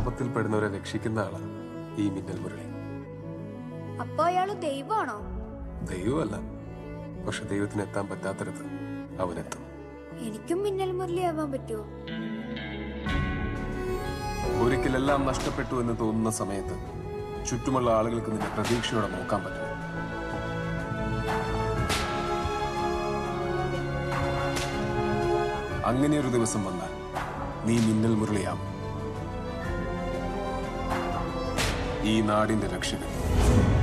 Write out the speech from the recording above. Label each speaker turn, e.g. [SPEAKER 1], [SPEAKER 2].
[SPEAKER 1] ആപത്തിൽപ്പെടുന്നവരെ രക്ഷിക്കുന്ന ആളാണ് ഈ മിന്നൽ മുരളി.
[SPEAKER 2] അപ്പൊ അയാള് ദൈവമാണോ?
[SPEAKER 1] ദൈവമല്ല, പക്ഷെ ദൈവത്തിന് എത്താൻ പറ്റാത്തടത്ത് അവനെത്തും.
[SPEAKER 2] എനിക്കും മിന്നൽ മുരളി ആവാൻ പറ്റുമോ?
[SPEAKER 1] ഒരിക്കലെല്ലാം നഷ്ടപ്പെട്ടു എന്ന് തോന്നുന്ന സമയത്ത് ചുറ്റുമുള്ള ആളുകൾക്ക് നിന്നെ പ്രതീക്ഷയോടെ നോക്കാൻ പറ്റും. അങ്ങനെയൊരു ദിവസം വന്നാൽ നീ മിന്നൽ മുരളിയാവും, ഈ നാടിന്റെ രക്ഷകൻ.